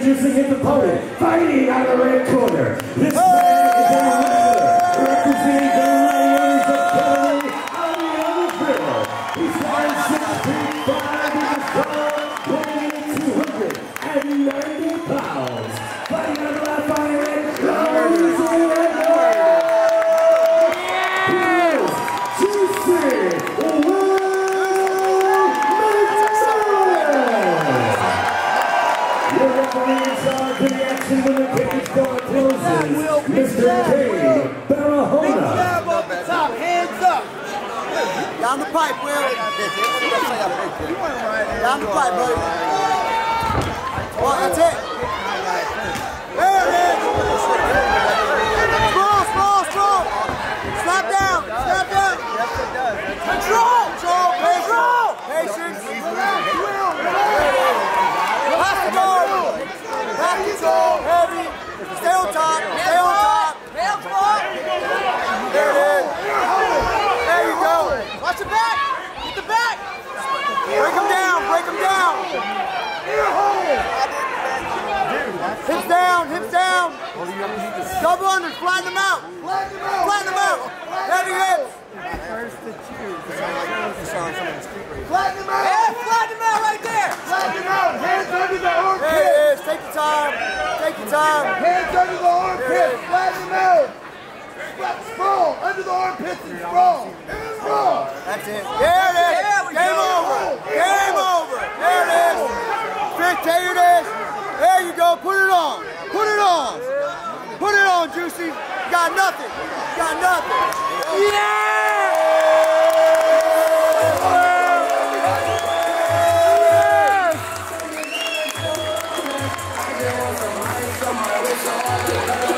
introducing his opponent, fighting out of the red corner. This man is a wrestler representing the Lions of Kelly on the other field. He's 6'5" in his car, weighing in 290 pounds. Fighting out of the Lafayette, Louisiana. When the cage door closes, Mr. Cade Barahona. Top, hands up. Down the pipe, Will. Down the pipe, buddy. Oh, that's it. There it is. Strong, strong, strong. Slap down, slap down. Control, control, control. Patience. Pass the guard. Pass the guard. Heavy. Stay on top. Stay on top. Hands up. There it is. There you go. Watch the back. Get the back. Break him down. Break him down. Hips down. Hips down. Double unders. Flatten them out. Flatten them out. Heavy hips. Flatten them out. Yeah, flatten them out right there. Flatten them out. Hands under the armpit. There it is. Take your time. Take your time. Hands under the armpit. Flatten them out. Sprawl. Under the armpits and sprawl. Sprawl. That's it. There it is. Game over. Game over. There it is. Dictator this. There you go. Put it on. Put it on. Put it on, Juicy. You got nothing. You got nothing. Yeah! Yes!